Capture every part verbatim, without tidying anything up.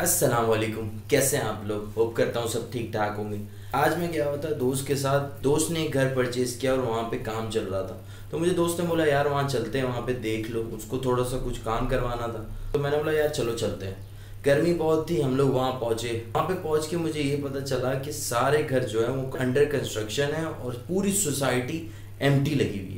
अस्सलाम वालेकुम, कैसे हैं आप लोग। होप करता हूँ सब ठीक ठाक होंगे। आज मैं क्या हुआ था, दोस्त के साथ, दोस्त ने एक घर परचेज़ किया और वहाँ पे काम चल रहा था। तो मुझे दोस्त ने बोला यार वहाँ चलते हैं, वहाँ पे देख लो, उसको थोड़ा सा कुछ काम करवाना था। तो मैंने बोला यार चलो चलते हैं। गर्मी बहुत थी, हम लोग वहाँ पहुँचे। वहाँ पे पहुँच के मुझे ये पता चला कि सारे घर जो है वो अंडर कंस्ट्रक्शन है और पूरी सोसाइटी एम्प्टी लगी हुई है।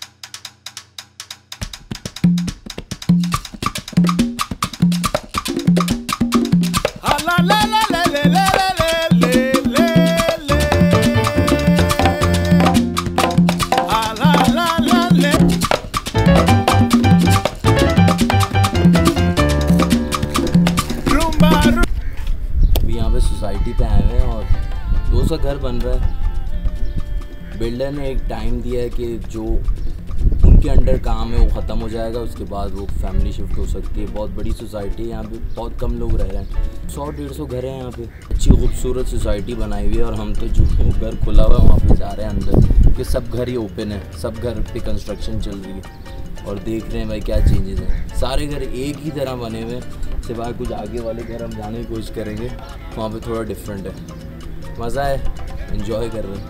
यहाँ पे सोसाइटी पे आए हुए हैं और दोस्त का घर बन रहा है। बिल्डर ने एक टाइम दिया है कि जो उनके अंडर काम है वो ख़त्म हो जाएगा, उसके बाद वो फैमिली शिफ्ट हो सकती है। बहुत बड़ी सोसाइटी है, यहाँ पे बहुत कम लोग रह रहे हैं। सौ डेढ़ सौ घर हैं यहाँ पे। अच्छी खूबसूरत सोसाइटी बनाई हुई है और हम तो जो घर खुला हुआ है वहाँ पे जा रहे हैं अंदर, क्योंकि सब घर ही ओपन है, सब घर पे कंस्ट्रक्शन चल रही है और देख रहे हैं भाई क्या चेंजेस हैं। सारे घर एक ही तरह बने हुए हैं, सिवाय कुछ आगे वाले घर हम जाने की कोशिश करेंगे, वहाँ पे थोड़ा डिफरेंट है। मज़ा है, एंजॉय कर रहे हैं।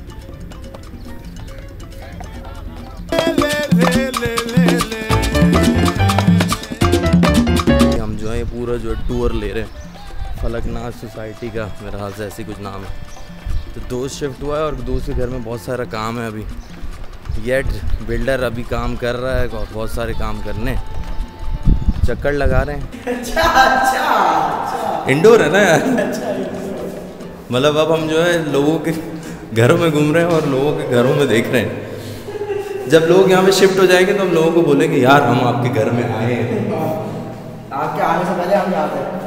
हम जो है पूरा जो है टूर ले रहे हैं फलकनाथ सोसाइटी का, मेरा हाल से ऐसी कुछ नाम है। तो दोस्त शिफ्ट हुआ है और दोस्त के घर में बहुत सारा काम है अभी। येट बिल्डर अभी काम कर रहा है और बहुत सारे काम करने, चक्कर लगा रहे हैं। अच्छा अच्छा अच्छा इंडोर है ना यार। अच्छा मतलब अब हम जो है लोगों के घरों में घूम रहे हैं और लोगों के घरों में देख रहे हैं। जब लोग यहाँ पे शिफ्ट हो जाएंगे तो हम लोगों को बोलेंगे यार हम आपके घर में आए हैं। आपके आने से पहले हम जाते हैं।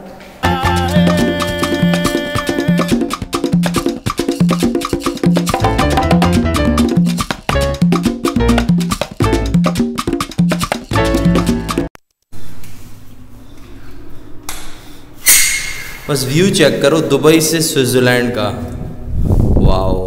बस व्यू चेक करो दुबई से स्विट्जरलैंड का। वाओ,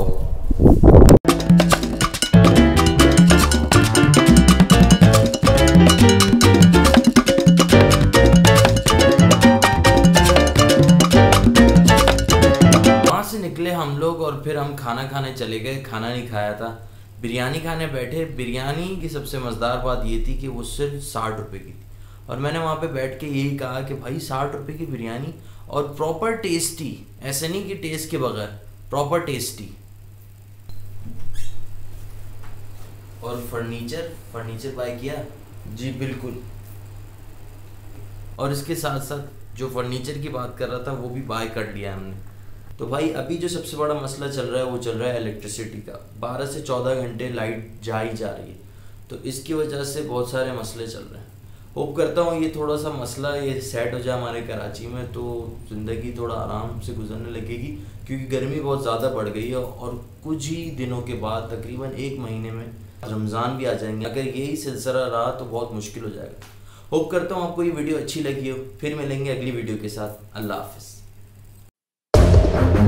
वहाँ से निकले हम लोग और फिर हम खाना खाने चले गए। खाना नहीं खाया था, बिरयानी खाने बैठे। बिरयानी की सबसे मज़ेदार बात ये थी कि वो सिर्फ साठ रुपए की थी और मैंने वहाँ पे बैठ के यही कहा कि भाई साठ रुपए की बिरयानी और प्रॉपर टेस्टी, ऐसे नहीं कि टेस्ट के बगैर, प्रॉपर टेस्टी। और फर्नीचर फर्नीचर बाय किया जी, बिल्कुल। और इसके साथ साथ जो फर्नीचर की बात कर रहा था वो भी बाय कर लिया हमने। तो भाई अभी जो सबसे बड़ा मसला चल रहा है वो चल रहा है इलेक्ट्रिसिटी का। बारह से चौदह घंटे लाइट जा ही जा रही है, तो इसकी वजह से बहुत सारे मसले चल रहे हैं। होप करता हूँ ये थोड़ा सा मसला ये सेट हो जाए हमारे कराची में, तो ज़िंदगी थोड़ा आराम से गुजरने लगेगी, क्योंकि गर्मी बहुत ज़्यादा बढ़ गई है और कुछ ही दिनों के बाद तकरीबन एक महीने में रमज़ान भी आ जाएंगे। अगर यही सिलसिला रहा तो बहुत मुश्किल हो जाएगा। होप करता हूँ आपको ये वीडियो अच्छी लगी हो। फिर मिलेंगे अगली वीडियो के साथ। अल्लाह हाफ़िज़।